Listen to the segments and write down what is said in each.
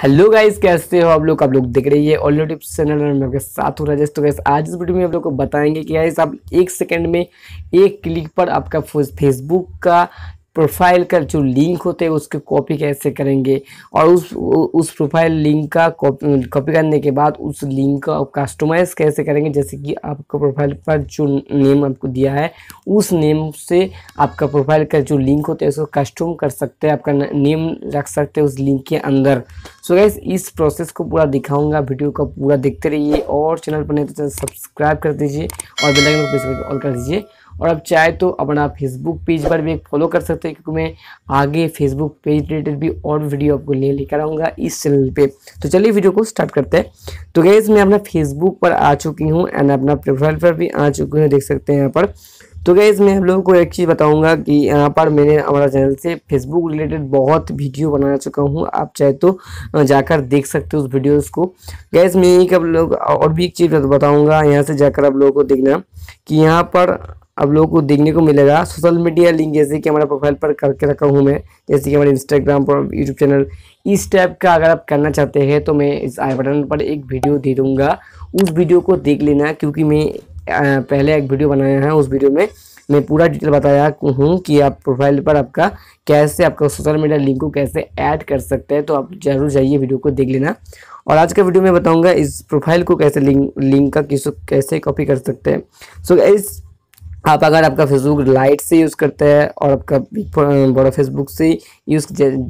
Hello guys, कैसे हो आप लोग देख रही है ऑलरेडी चैनल और मैं आपके साथ हूँ राजेश। तो गाइस आज इस वीडियो में आप लोग को बताएंगे कि गाइस आप एक सेकंड में एक क्लिक पर आपका फेसबुक का प्रोफाइल का जो लिंक होते हैं उसके कॉपी कैसे करेंगे और उस प्रोफाइल लिंक का कॉपी करने के बाद उस लिंक का कस्टमाइज कैसे करेंगे। जैसे कि आपका प्रोफाइल पर जो नेम आपको दिया है उस नेम से आपका प्रोफाइल का जो लिंक होता है उसको कस्टम कर सकते हैं, आपका नेम रख सकते हैं उस लिंक के अंदर। सो गाइस इस प्रोसेस को पूरा दिखाऊंगा, वीडियो को पूरा देखते रहिए और चैनल पर नहीं तो चैनल सब्सक्राइब कर दीजिए और बेल आइकन को प्रेस करके ऑल कर दीजिए। और अब चाहे तो अपना फेसबुक पेज पर भी एक फॉलो कर सकते हैं, क्योंकि मैं आगे फेसबुक पेज रिलेटेड भी और वीडियो आपको लेकर आऊँगा इस चैनल पे। तो चलिए वीडियो को स्टार्ट करते हैं। तो गाइस मैं अपना फेसबुक पर आ चुकी हूँ एंड अपना प्रोफाइल पर भी आ चुकी हूँ, देख सकते हैं यहाँ पर। तो गाइस मैं आप लोगों को एक चीज़ बताऊंगा कि यहाँ पर मैंने हमारा चैनल से फेसबुक रिलेटेड बहुत वीडियो बना चुका हूँ, आप चाहे तो जाकर देख सकते हो उस वीडियोस को। गाइस मैं एक आप लोग और भी एक चीज़ बताऊंगा, यहाँ से जाकर आप लोगों को देखना कि यहाँ पर आप लोगों को देखने को मिलेगा सोशल मीडिया लिंक, जैसे कि हमारा प्रोफाइल पर करके रखा हूँ मैं, जैसे कि हमारे इंस्टाग्राम पर, यूट्यूब चैनल। इस टाइप का अगर आप करना चाहते हैं तो मैं इस आई बटन पर एक वीडियो दे दूँगा, उस वीडियो को देख लेना, क्योंकि मैं पहले एक वीडियो बनाया है, उस वीडियो में मैं पूरा डिटेल बताया हूँ कि आप प्रोफाइल पर आपका कैसे आपका सोशल मीडिया लिंक को कैसे ऐड कर सकते हैं। तो आप जरूर जाइए वीडियो को देख लेना। और आज का वीडियो में बताऊंगा इस प्रोफाइल को कैसे लिंक का कैसे कॉपी कर सकते हैं। सो इस आप अगर आपका फेसबुक लाइट से यूज़ करते हैं और आपका बड़ा फेसबुक से यूज़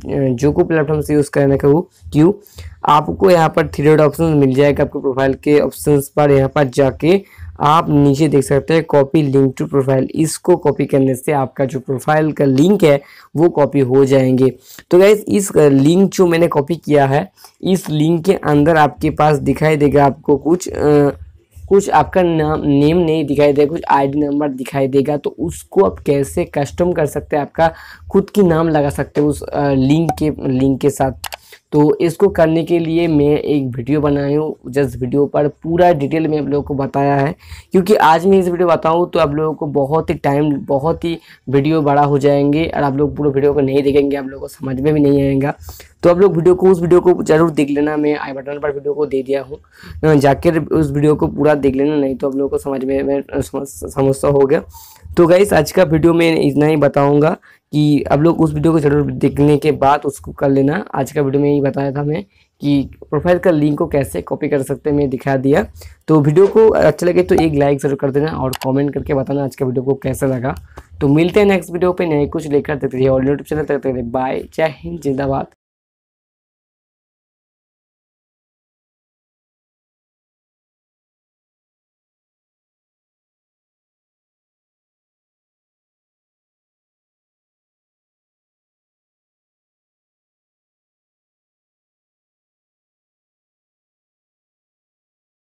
जो को प्लेटफॉर्म से यूज़ करने का क्यों आपको यहाँ पर थ्री डॉट ऑप्शन मिल जाएगा आपको प्रोफाइल के ऑप्शंस पर। यहाँ पर जाके आप नीचे देख सकते हैं कॉपी लिंक टू प्रोफाइल, इसको कॉपी करने से आपका जो प्रोफाइल का लिंक है वो कॉपी हो जाएंगे। तो गाइस इस लिंक जो मैंने कॉपी किया है, इस लिंक के अंदर आपके पास दिखाई देगा आपको कुछ आपका नेम नहीं दिखाई देगा, कुछ आईडी नंबर दिखाई देगा। तो उसको आप कैसे कस्टम कर सकते हैं, आपका खुद की नाम लगा सकते हैं उस लिंक के साथ। तो इसको करने के लिए मैं एक वीडियो बनाई हूँ, जिस वीडियो पर पूरा डिटेल में आप लोगों को बताया है, क्योंकि आज मैं इस वीडियो बताऊँ तो आप लोगों को बहुत ही वीडियो बड़ा हो जाएंगे और आप लोग पूरा वीडियो को नहीं देखेंगे, आप लोगों को समझ में भी नहीं आएगा। तो आप लोग उस वीडियो को जरूर देख लेना, मैं आई बटन पर वीडियो को दे दिया हूँ, जाकर उस वीडियो को पूरा देख लेना, नहीं तो आप लोगों को समझ में समस्या हो गया। तो गाइस आज का वीडियो में इतना ही बताऊंगा कि आप लोग उस वीडियो को जरूर देखने के बाद उसको कर लेना। आज का वीडियो में यही बताया था मैं कि प्रोफाइल का लिंक को कैसे कॉपी कर सकते हैं, मैं दिखा दिया। तो वीडियो को अच्छा लगे तो एक लाइक जरूर कर देना और कमेंट करके बताना आज का वीडियो को कैसा लगा। तो मिलते हैं नेक्स्ट वीडियो पे नए कुछ लेकर, देखते रहिए और यूट्यूब चैनल तक। बाय, जय हिंद, जिंदाबाद।